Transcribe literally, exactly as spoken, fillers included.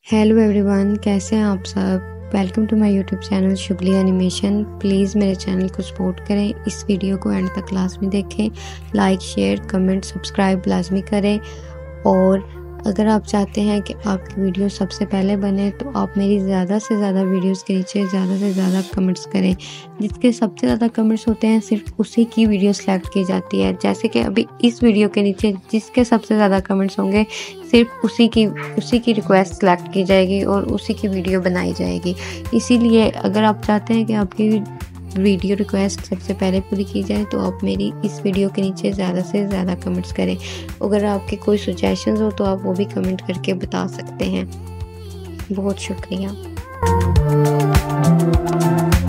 Hello everyone, कैसे हैं आप सब। Welcome to my YouTube channel Shugly animation. Please मेरे चैनल को सपोर्ट करें, इस वीडियो को एंड तक लाजमी देखें, लाइक शेयर कमेंट सब्सक्राइब लाजमी करें। और अगर आप चाहते हैं कि आपकी वीडियो सबसे पहले बने तो आप मेरी ज़्यादा से ज़्यादा वीडियोस के नीचे ज़्यादा से ज़्यादा कमेंट्स करें। जिसके सबसे ज़्यादा कमेंट्स होते हैं सिर्फ उसी की वीडियो सेलेक्ट की जाती है। जैसे कि अभी इस वीडियो के नीचे जिसके सबसे ज़्यादा कमेंट्स होंगे सिर्फ उसी की उसी की रिक्वेस्ट सेलेक्ट की जाएगी और उसी की वीडियो बनाई जाएगी। इसीलिए अगर आप चाहते हैं कि आपकी वीडियो रिक्वेस्ट सबसे पहले पूरी की जाए तो आप मेरी इस वीडियो के नीचे ज़्यादा से ज़्यादा कमेंट्स करें। अगर आपके कोई सजेशंस हो तो आप वो भी कमेंट करके बता सकते हैं। बहुत शुक्रिया।